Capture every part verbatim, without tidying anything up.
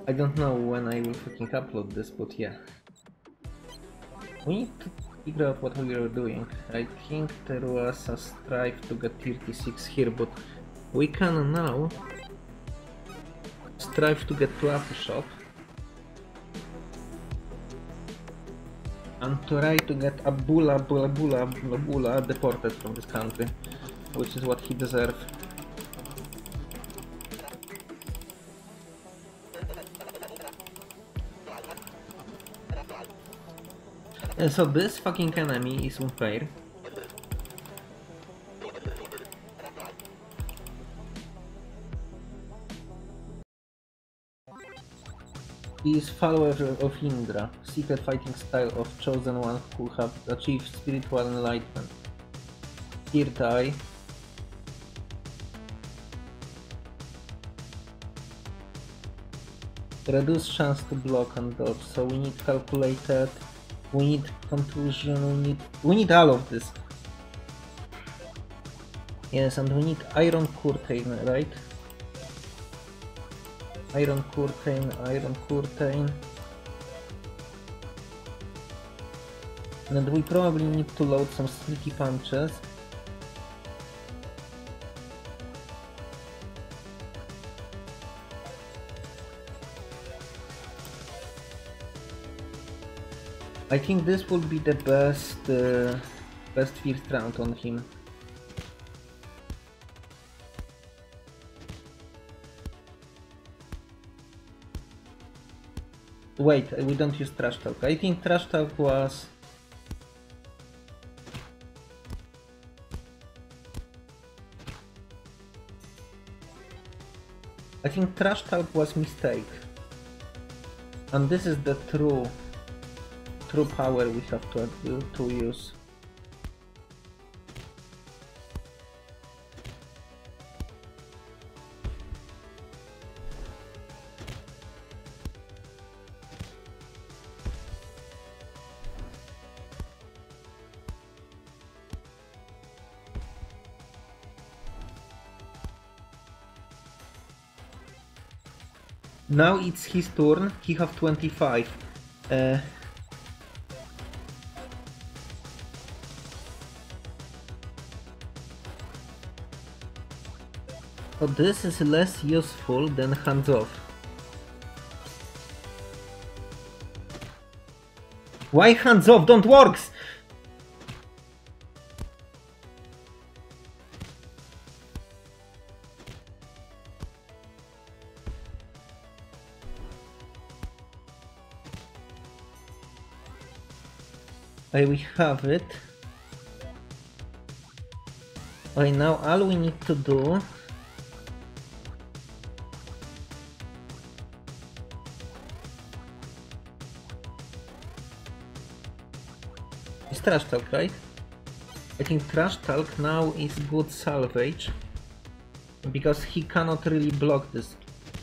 I don't know when I will fucking upload this, but yeah. We need to figure out what we are doing. I think there was a strive to get thirty-six here, but we can now strive to get to Apple Shop and try to get Abula Bula Bula Bula Bula deported from this country, which is what he deserves. And so this fucking enemy is unfair. He is follower of Indra, secret fighting style of chosen one who have achieved spiritual enlightenment. Third eye. Reduce chance to block and dodge, so we need calculated, we need contusion, we need we need all of this. Yes, and we need iron curtain, right? Iron curtain, iron curtain. And we probably need to load some sneaky punches. I think this would be the best, uh, best first round on him. Wait, we don't use Trash Talk. I think Trash Talk was... I think Trash Talk was mistake. And this is the true, true power we have to, to use. Now it's his turn, he have twenty-five. Uh, so this is less useful than hands off. Why hands off don't works? Okay, we have it. Okay, now all we need to do is Trash Talk, right? I think Trash Talk now is good salvage because he cannot really block this.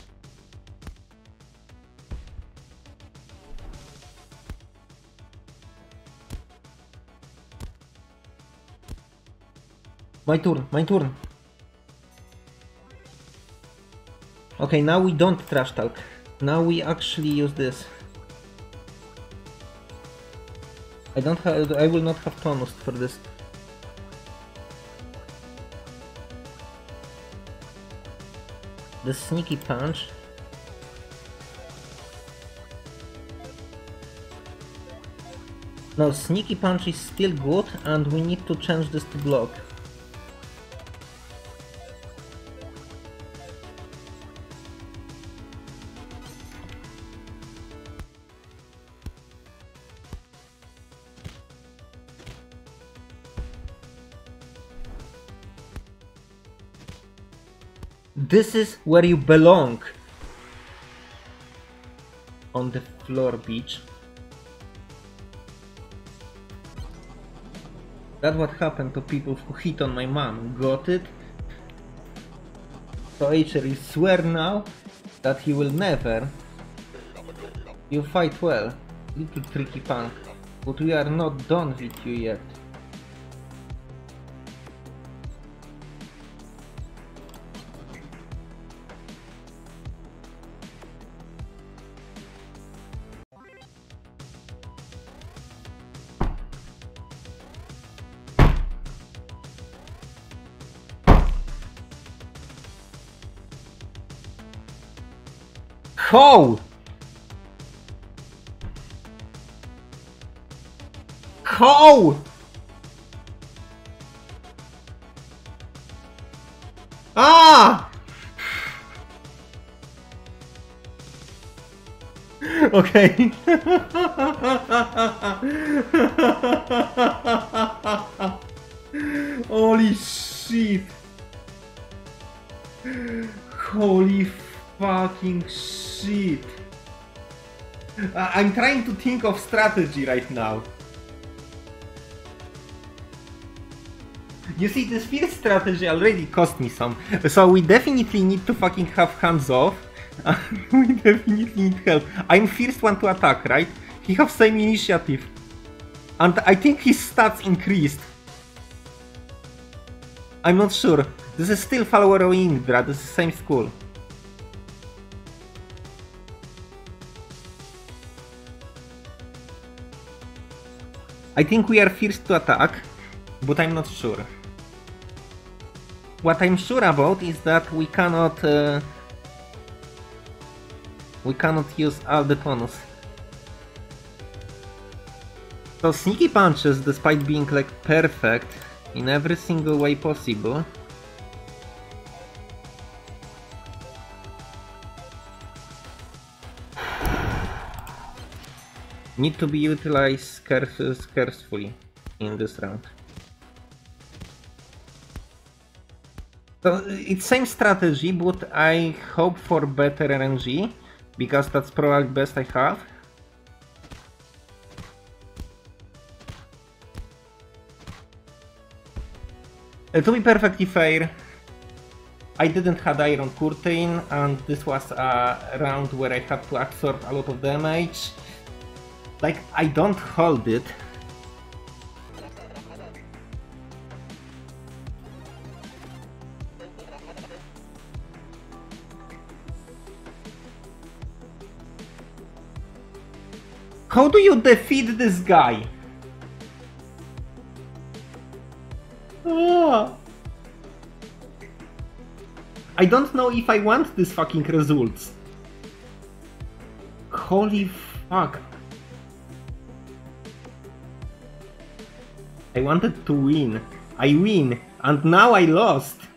My turn, my turn. Okay, now we don't Trash Talk. Now we actually use this. I don't have, I will not have tonus for this. The sneaky punch. No, sneaky punch is still good and we need to change this to block. This is where you belong. On the floor, beach. That's what happened to people who hit on my mom. Got it? So Acer, you swear now that he will never... You fight well, little tricky punk, but we are not done with you yet. How? How? Ah! Okay. Holy shit. Holy fucking shit. I I'm trying to think of strategy right now. You see, this first strategy already cost me some, so we definitely need to fucking have hands off. We definitely need help. I'm first one to attack, right? He has same initiative. And I think his stats increased. I'm not sure. This is still follower of Indra, this is same school. I think we are first to attack, but I'm not sure. What I'm sure about is that we cannot uh, we cannot use all the tonus. So sneaky punches, despite being like perfect in every single way possible, need to be utilized caref carefully in this round. So it's same strategy, but I hope for better R N G, because that's probably best I have. Uh, to be perfectly fair, I didn't have Iron Curtain, and this was a round where I had to absorb a lot of damage. Like, I don't hold it. How do you defeat this guy? Ah. I don't know if I want these fucking results. Holy fuck. I wanted to win. I win, and now I lost.